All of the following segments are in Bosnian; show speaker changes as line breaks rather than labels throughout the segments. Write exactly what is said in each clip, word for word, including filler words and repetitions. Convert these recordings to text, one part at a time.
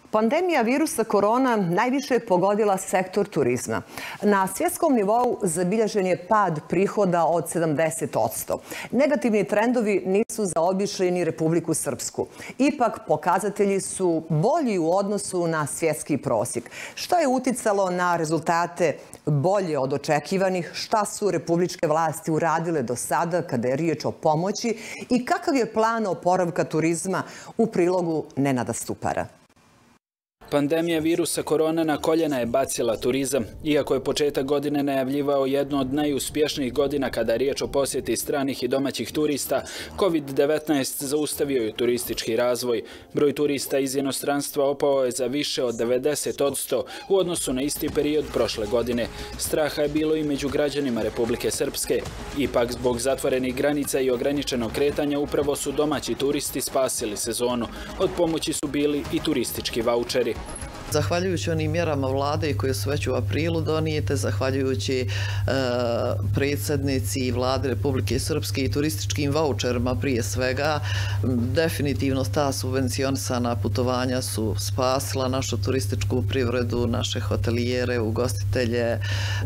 Pandemija virusa korona najviše je pogodila sektor turizma. Na svjetskom nivou zabilježen je pad prihoda od sedamdeset posto. Negativni trendovi nisu zaobišli ni Republiku Srpsku. Ipak, pokazatelji su bolji u odnosu na svjetski prosjek. Što je uticalo na rezultate bolje od očekivanih? Šta su republičke vlasti uradile do sada kada je riječ o pomoći? I kakav je plan oporavka turizma u prilogu Nenada Stupara?
Pandemija virusa korona na koljena je bacila turizam. Iako je početak godine najavljivao jednu od najuspješnijih godina kada je riječ o posjeti stranih i domaćih turista, kovid devetnaest zaustavio je turistički razvoj. Broj turista iz inostranstva opao je za više od devedeset posto u odnosu na isti period prošle godine. Straha je bilo i među građanima Republike Srpske. Ipak, zbog zatvorenih granica i ograničenog kretanja, upravo su domaći turisti spasili sezonu. Od pomoći su bili i turistički vaučeri.
Zahvaljujući onim mjerama vlade koje su već u aprilu donijete, zahvaljujući e, predsjednici i vlade Republike Srpske i turističkim vaučerima prije svega, definitivno ta subvencionisana putovanja su spasila našu turističku privredu, naše hotelijere, ugostitelje, e,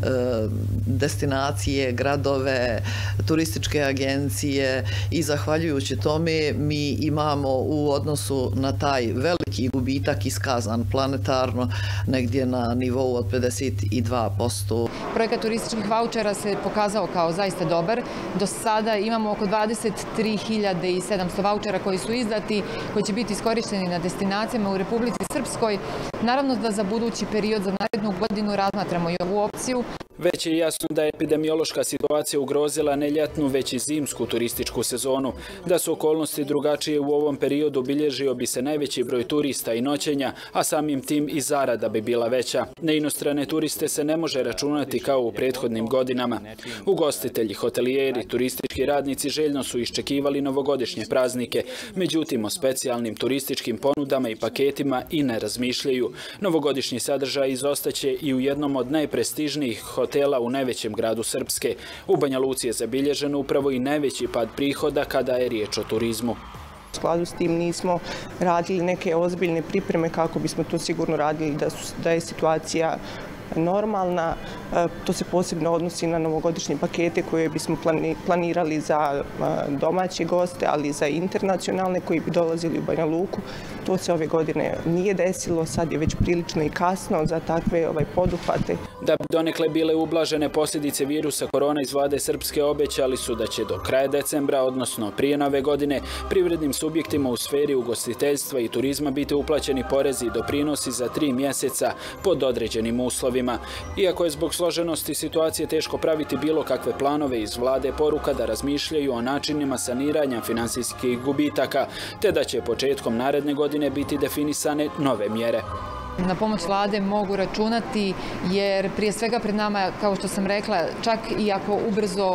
destinacije, gradove, turističke agencije i zahvaljujući tome mi imamo u odnosu na taj veliki gubitak iskazan planetarno negdje na nivou od pedeset dva posto.
Projekat turističkih vaučera se pokazao kao zaista dobar. Do sada imamo oko dvadeset tri hiljade sedamsto vaučera koji su izdati, koji će biti iskorišteni na destinacijama u Republici Srpskoj. Naravno da za budući period, za narednu godinu razmatramo i ovu opciju.
Već je jasno da je epidemiološka situacija ugrozila ne ljetnu, već i zimsku turističku sezonu. Da su okolnosti drugačije u ovom periodu, bilježio bi se najveći broj turista i noćenja, a samim tim i zarada bi bila veća. Na inostrane turiste se ne može računati kao u prethodnim godinama. Ugostitelji, hotelijeri, turistički radnici željno su iščekivali novogodišnje praznike. Međutim, o specijalnim turističkim ponudama i paketima i ne razmišljaju. Novogodišnji sadržaj izostaće i u jednom od najprestižnijih hotela u najvećem gradu Srpske. U Banja Luci je zabilježen upravo i najveći pad prihoda kada je riječ o turizmu.
U skladu s tim nismo radili neke ozbiljne pripreme kako bismo to sigurno radili da, su, da je situacija normalna. To se posebno odnosi na novogodišnje pakete koje bismo planirali za domaće goste, ali i za internacionalne koji bi dolazili u Banja Luku. To se ove godine nije desilo, sad je već prilično i kasno za takve ovaj, poduhvate.
Da bi donekle bile ublažene posljedice virusa korona, iz vlade Srpske obećali su da će do kraja decembra, odnosno prije nove godine, privrednim subjektima u sferi ugostiteljstva i turizma biti uplaćeni porezi i doprinosi za tri mjeseca pod određenim uslovima. Iako je zbog složenosti situacije teško praviti bilo kakve planove, iz vlade poruka da razmišljaju o načinima saniranja finansijskih gubitaka, te da će početkom naredne godine biti definisane nove mjere.
Na pomoć vlade mogu računati jer prije svega pred nama, kao što sam rekla, čak i ako ubrzo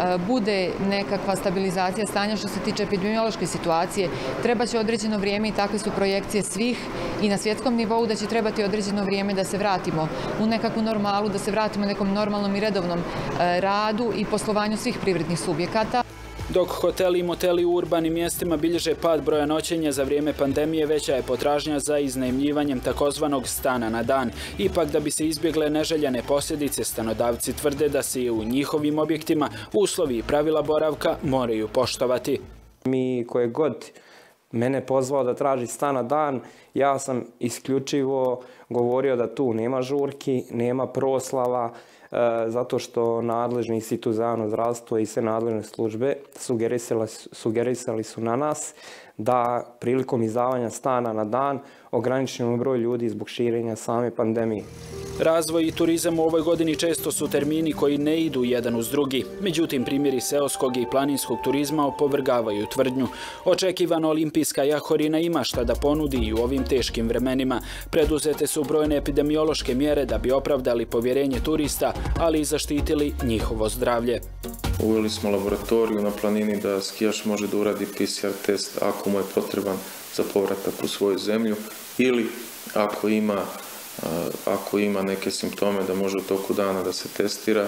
bude nekakva stabilizacija stanja što se tiče epidemiološke situacije, treba će određeno vrijeme i takve su projekcije svih i na svjetskom nivou da će trebati određeno vrijeme da se vratimo u nekakvu normalu, da se vratimo nekom normalnom i redovnom radu i poslovanju svih privrednih subjekata.
Dok hoteli i moteli u urbanim mjestima bilježe pad broja noćenja za vrijeme pandemije, veća je potražnja za iznajmljivanjem takozvanog stana na dan. Ipak, da bi se izbjegle neželjene posljedice, stanodavci tvrde da se i u njihovim objektima uslovi i pravila boravka moraju poštovati.
Mi koje god mene pozvao da traži stan na dan, ja sam isključivo govorio da tu nema žurki, nema proslava, zato što nadležni Institut za javno zdravstvo i sve nadležne službe sugerisali, sugerisali su na nas da prilikom izdavanja stana na dan ograničimo broj ljudi zbog širenja same pandemije.
Razvoj i turizam u ovoj godini često su termini koji ne idu jedan uz drugi. Međutim, primjeri seoskog i planinskog turizma opovrgavaju tvrdnju. Očekivano olimpijska jahorina ima šta da ponudi i u ovim teškim vremenima. Preduzete su brojne epidemiološke mjere da bi opravdali povjerenje turista, ali i zaštitili njihovo zdravlje.
Uveli smo laboratoriju na planini da skijaš može da uradi P C R test ako mu je potreban za povratak u svoju zemlju ili ako ima, ako ima neke simptome da može u toku dana da se testira.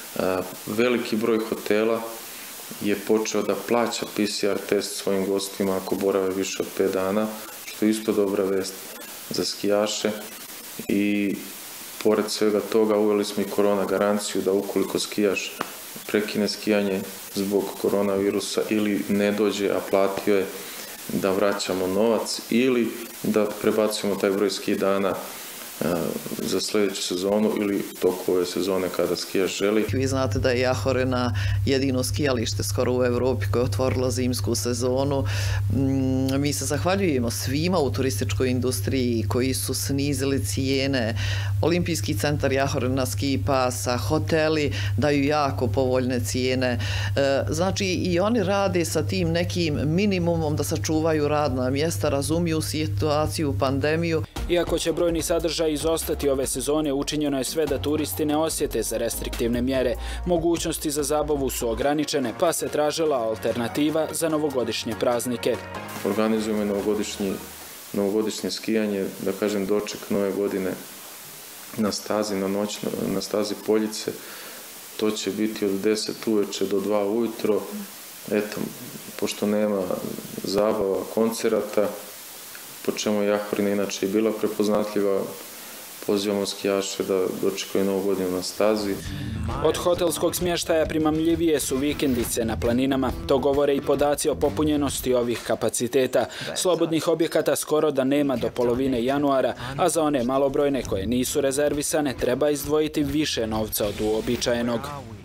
Veliki broj hotela je počeo da plaća P C R test svojim gostima ako borave više od pet dana, što je isto dobra vest. za skijaše i pored svega toga uveli smo i korona garanciju da ukoliko skijaš prekine skijanje zbog koronavirusa ili ne dođe, a platio je, da vraćamo novac ili da prebacujemo taj broj ski dana za sljedeću sezonu ili toku ove sezone kada skijaš želi.
Vi znate da je Jahorina jedino skijalište skoro u Evropi koje je otvorilo zimsku sezonu. Mi se zahvaljujemo svima u turističkoj industriji koji su snizili cijene. Olimpijski centar Jahorina, ski pasa, hoteli daju jako povoljne cijene. Znači i oni rade sa tim nekim minimumom da sačuvaju radna mjesta, razumiju situaciju, pandemiju.
Iako će brojni sadržaj izostati ove sezone, učinjeno je sve da turisti ne osjete za restriktivne mjere. Mogućnosti za zabavu su ograničene, pa se tražila alternativa za novogodišnje praznike.
Organizujemo novogodišnji, novogodišnje skijanje, da kažem doček nove godine na stazi, na noć, na stazi Poljice. To će biti od deset uveče do dva ujutro. Eto, pošto nema zabava, koncerata, po čemu je Jahorina inače i bila prepoznatljiva, pozivamo skijaše da dočekaju novu godinu na stazi.
Od hotelskog smještaja primamljivije su vikendice na planinama. To govore i podaci o popunjenosti ovih kapaciteta. Slobodnih objekata skoro da nema do polovine januara, a za one malobrojne koje nisu rezervisane treba izdvojiti više novca od uobičajenog.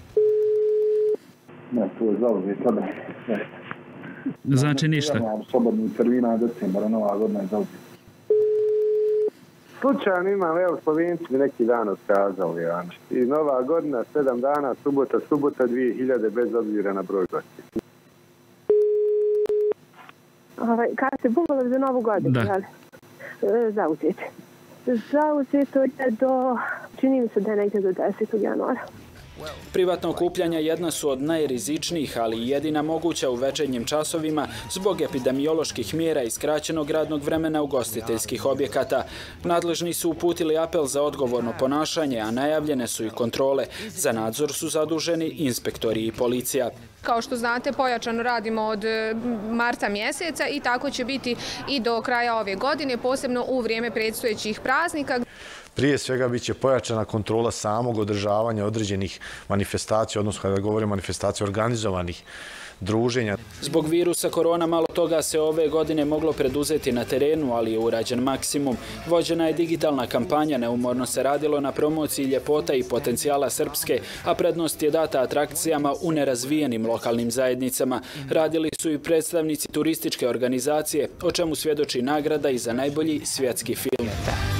Ne, to je zauzet sada.
Znači ništa.
Slobodnih termina decembara, nova godina je zauzet. Slučajno imam, evo, Slovenci mi neki dan otkazali, i nova godina, sedam dana, subota, subota, dvije hiljade, bez obzira na broj gosti.
Kada se bumalo za novu godinu, da. Zauzet. Zauzeto je do, čini mi se da je negdje do desetog januara.
Privatna okupljanja jedna su od najrizičnijih, ali i jedina moguća u večernjim časovima zbog epidemioloških mjera i skraćenog radnog vremena ugostiteljskih objekata. Nadležni su uputili apel za odgovorno ponašanje, a najavljene su i kontrole. Za nadzor su zaduženi inspektori i policija.
Kao što znate, pojačano radimo od marta mjeseca i tako će biti i do kraja ove godine, posebno u vrijeme predstojećih praznika.
Prije svega bit će pojačana kontrola samog održavanja određenih manifestacija, odnosno kada govorimo o manifestacija organizovanih druženja.
Zbog virusa korona malo toga se ove godine moglo preduzeti na terenu, ali je urađen maksimum. Vođena je digitalna kampanja, neumorno se radilo na promociji ljepota i potencijala Srpske, a prednost je data atrakcijama u nerazvijenim lokalnim zajednicama. Radili su i predstavnici turističke organizacije, o čemu svjedoči nagrada i za najbolji svjetski film.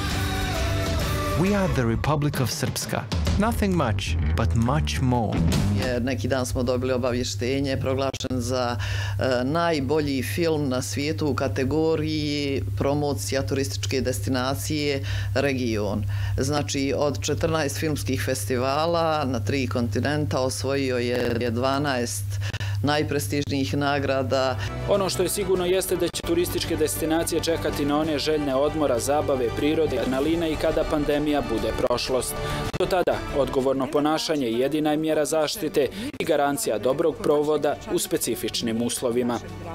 We are the Republic of Srpska. Nothing much, but much more.
Neki dan smo dobili obavještenje, proglašen za najbolji film na svijetu u kategoriji promocija turističke destinacije region. Znači, od četrnaest filmskih festivala na tri kontinenta osvojio je dvanaest najprestižnijih nagrada.
Ono što je sigurno jeste da će turističke destinacije čekati na one željne odmora, zabave, prirode, adrenalina i kada pandemija bude prošlost. Do tada odgovorno ponašanje jedina je mjera zaštite i garancija dobrog provoda u specifičnim uslovima.